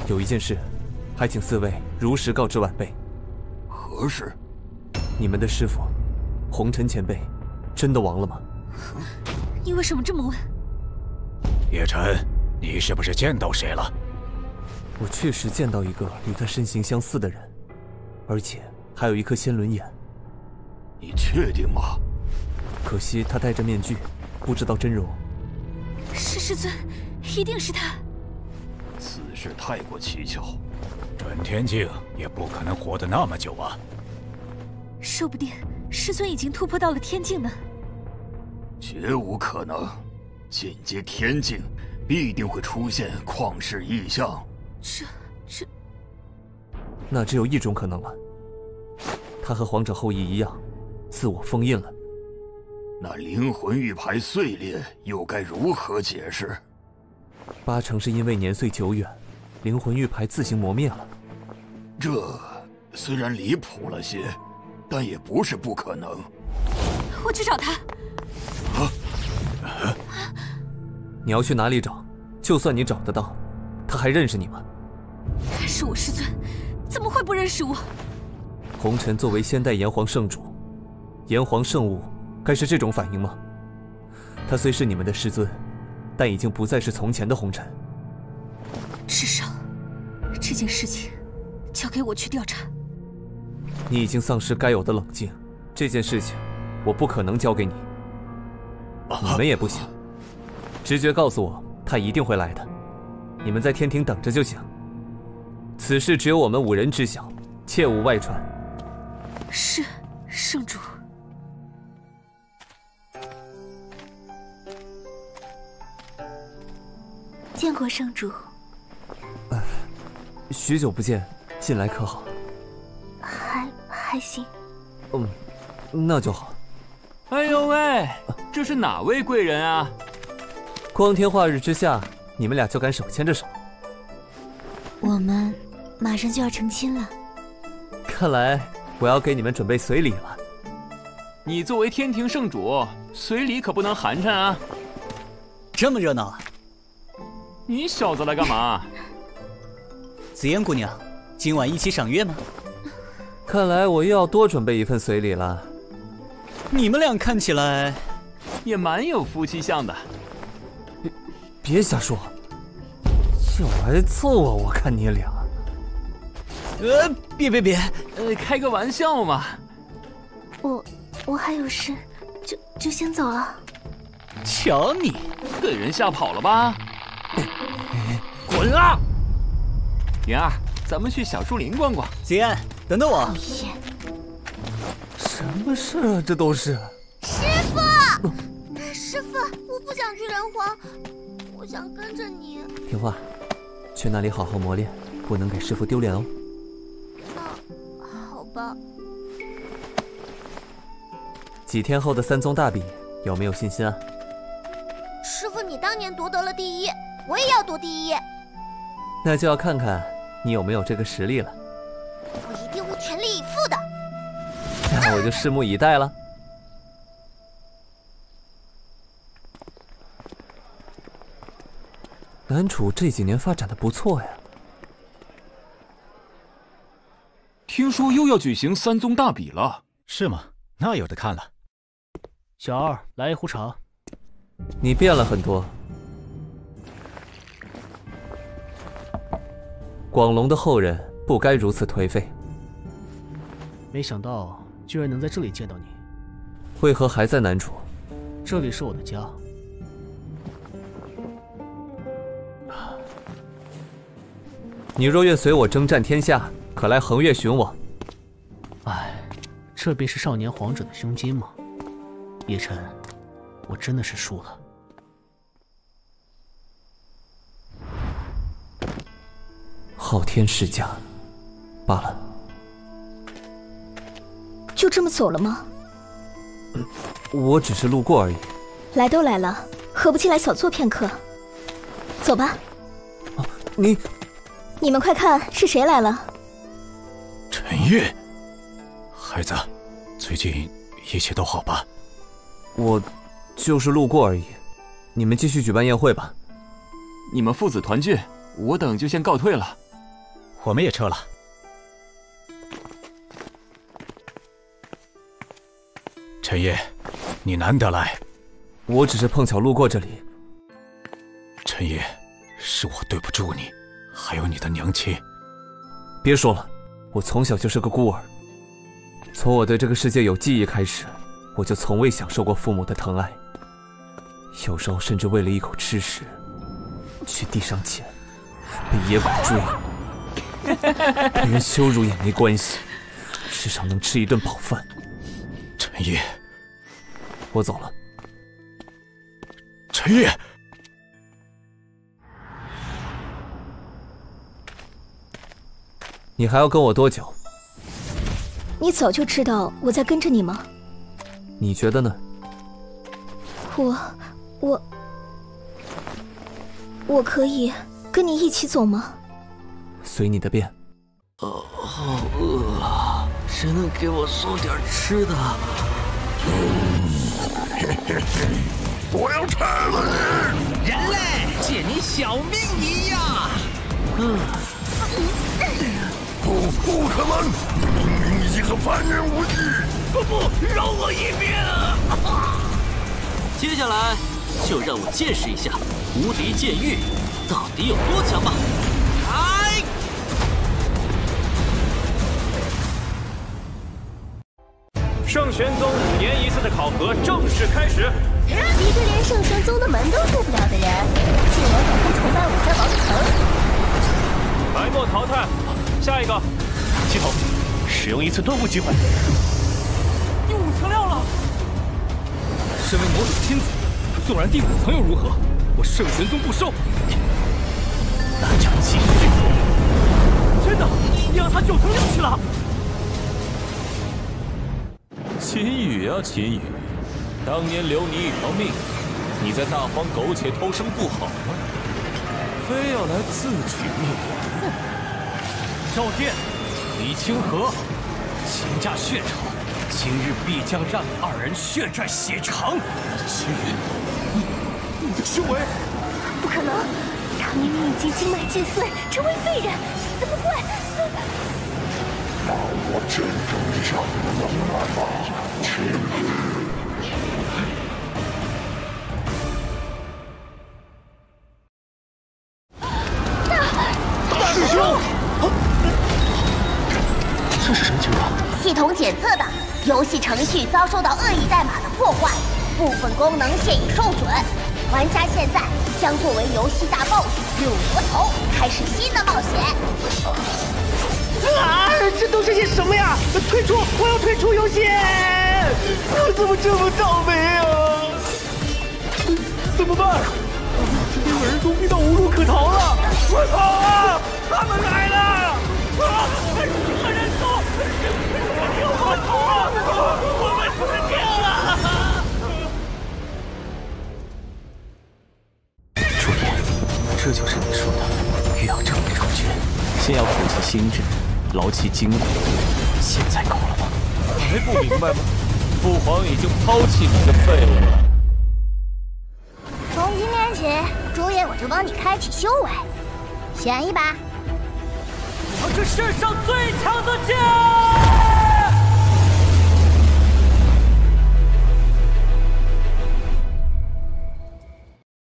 有一件事，还请四位如实告知晚辈。 何事？ 你们的师傅，红尘前辈，真的亡了吗？ 你为什么这么问？ 叶晨，你是不是见到谁了？ 我确实见到一个与他身形相似的人，而且还有一颗仙轮眼。 你确定吗？ 可惜他戴着面具，不知道真容。 是师尊，一定是他。 此事太过蹊跷， 准天境也不可能活得那么久啊。 说不定师尊已经突破到了天境呢。 绝无可能，进阶天境必定会出现旷世异象。 这…… 那只有一种可能了，他和皇者后裔一样，自我封印了。 那灵魂玉牌碎裂又该如何解释 ？8成是因为年岁久远，灵魂玉牌自行磨灭了。 这虽然离谱了些，但也不是不可能。 我去找他。 你要去哪里找？就算你找得到，他还认识你吗？ 他是我师尊，怎么会不认识我？ 红尘作为先代炎黄圣主，炎黄圣物该是这种反应吗？他虽是你们的师尊，但已经不再是从前的红尘。 至少，这件事情交给我去调查。 你已经丧失该有的冷静，这件事情我不可能交给你。你们也不行。直觉告诉我，他一定会来的。你们在天庭等着就行。此事只有我们5人知晓，切勿外传。 是，圣主。 见过圣主。 许久不见，近来可好？ 还行。 那就好。 哎呦喂，这是哪位贵人啊？ 光天化日之下，你们俩就敢手牵着手？ 我们马上就要成亲了。 看来我要给你们准备随礼了。 你作为天庭圣主，随礼可不能寒碜啊！ 这么热闹啊！ 你小子来干嘛？ 紫嫣姑娘，今晚一起赏月吗？ 看来我又要多准备一份随礼了。 你们俩看起来也蛮有夫妻相的。 别瞎说，要来凑我，我看你俩。 别， 开个玩笑嘛。 我还有事，就先走了。 瞧你， 给人吓跑了吧？滚啊！云儿，咱们去小树林逛逛。 紫嫣，等等我。 什么事啊？这都是。 师父，我不想去莲华，我想跟着你。 听话，去那里好好磨练，不能给师父丢脸哦。 好吧。 几天后的3宗大比，有没有信心啊？ 师父，你当年夺得了第一，我也要夺第一。 那就要看看你有没有这个实力了。 我一定会全力以赴的。 那我就拭目以待了。南楚这几年发展的不错呀。 听说又要举行3宗大比了。 是吗？那有的看了。 小二，来一壶茶。 你变了很多。广隆的后人不该如此颓废。 没想到居然能在这里见到你。 为何还在南楚？ 这里是我的家。 你若愿随我征战天下，可来横越寻我。 唉，这便是少年皇者的胸襟吗？叶晨，我真的是输了。 昊天世家，罢了。 就这么走了吗？ 我只是路过而已。 来都来了，何不进来小坐片刻？走吧。你们快看，是谁来了？ 陈月，孩子，最近一切都好吧？ 我就是路过而已，你们继续举办宴会吧。 你们父子团聚，我等就先告退了。 我们也撤了。 陈烨，你难得来， 我只是碰巧路过这里。 陈烨，是我对不住你，还有你的娘亲。 别说了，我从小就是个孤儿，从我对这个世界有记忆开始，我就从未享受过父母的疼爱，有时候甚至为了一口吃食，去地上捡，被野狗追，被人羞辱也没关系，至少能吃一顿饱饭。 陈烨， 我走了。 陈烨， 你还要跟我多久？ 你早就知道我在跟着你吗？ 你觉得呢？ 我可以跟你一起走吗？ 随你的便。 好饿啊！谁能给我送点吃的？ 我要吃了你！ 人类，借你小命一样！ 不可能！你明明已经和凡人无异。 不，饶我一命！接下来就让我见识一下无敌剑域到底有多强吧！来！ 圣玄宗5年一次的考核正式开始。 一个连圣玄宗的门都入不了的人，竟然敢不崇拜我家王城！ 白墨淘汰，下一个。系统，使用一次顿悟机会。 第5层料了。 身为魔主亲子，纵然第5层又如何？我圣玄宗不收。那就继续。真的，你让他9层6去了。 秦羽啊，秦羽，当年留你一条命，你在大荒苟且偷生不好吗？非要来自取灭亡？ 赵殿，李清河，秦家血仇，今日必将让你2人血债血偿。秦羽，你的修为， 不可能，他明明已经经脉尽碎，成为废人，怎么会？ 让我见证一下你的能耐吧，秦羽。 大师兄， 这是什么情况？ 系统检测的游戏程序遭受到恶意代码的破坏，部分功能现已受损。玩家现在将作为游戏大 BOSS 六魔头，开始新的冒险。 啊！这都是些什么呀？退出！我要退出游戏！我怎么这么倒霉啊？怎么办？这边人都逼到无路可逃了！快跑啊！他们来了！啊！几个人走！我逃啊！我们死定了！ 朱颜，这就是你说的欲要成为主角，先要苦其心志。劳其筋骨，现在够了吗？ 还不明白吗？父皇已经抛弃你的废物了。 从今天起，朱爷我就帮你开启修为，选一把。 我是世上最强的剑！